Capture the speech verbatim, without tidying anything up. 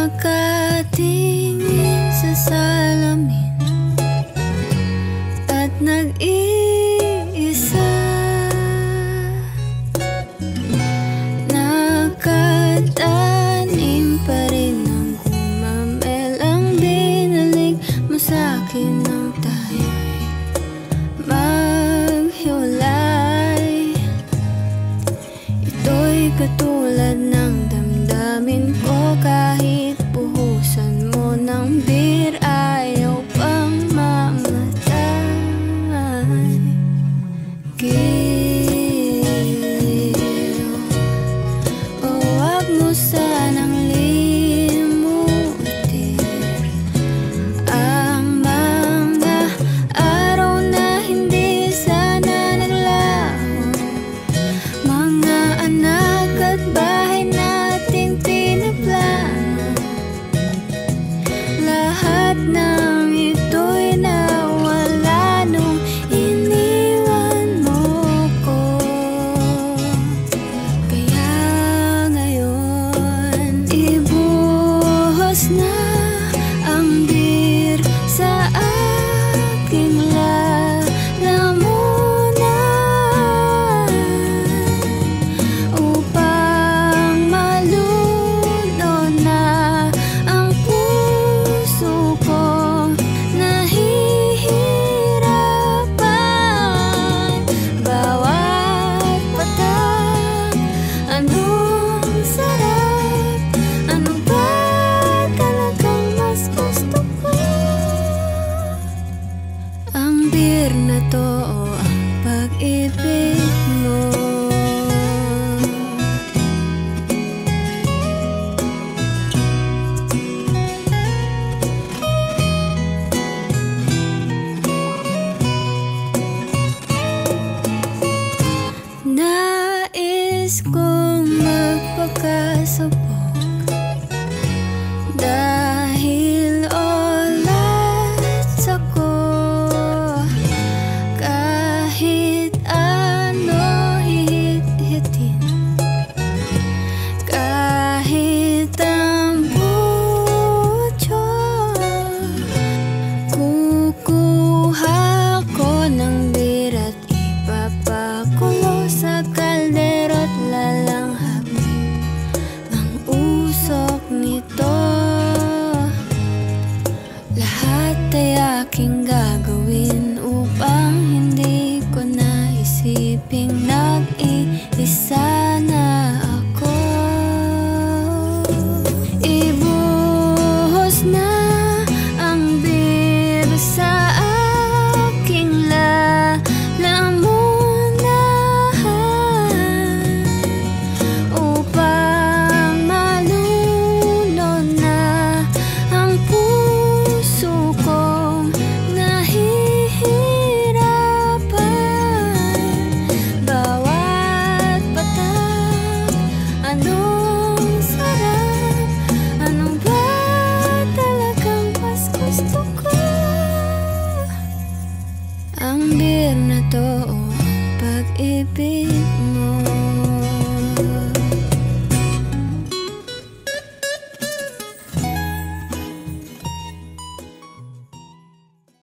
nakatingin sa salamin at nag-iisa, nakatanim pa rin ng gumamel ang binalik mo sa'kin nang tayo'y maghiwalay. Ito'y katulad ng damdamin ko, kahit buhusan mo ng beer ayaw pang mamatay. Giliw, o wag mo sanang limutin ang mga araw na hindi sana naglaho, mga anak at bahay nating pinaplano. Lahat ng ito'y nawala nung iniwan mo ko. Kaya ngayon, ibuhos na ang beer sa aking lalamunan upang maluno na ang puso ko nahihirapan. Bawat patak, anong sarap, ano ba talagang mas gusto ko? Ang beer na to o ang pag-ibig mo? Nais kong magpakasabog dahil oras ako. Kahit ano hihit-hitin, kahit ang butyo, kukuha ko ng beer at ipapakulo sa kaldero't lalanghapin ang usok nito. Lahat ay aking gagawin upang hindi ko naisiping nag-iisa na ako. Ibuhos na ang beer sa aking lalamunan upang maluno na ang puso kong nahihirapan. Bawat patak, anong sarap, ano ba talagang mas gusto ko? Ang beer na to o ang pag-ibig